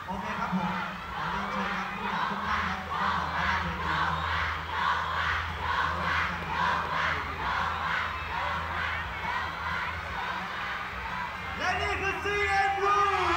โอเคครับผมขอเรียนเชิญครับผู้จัดทุกท่านครับเจ้าของด้านเวทีครับและนี่คือ CN Blue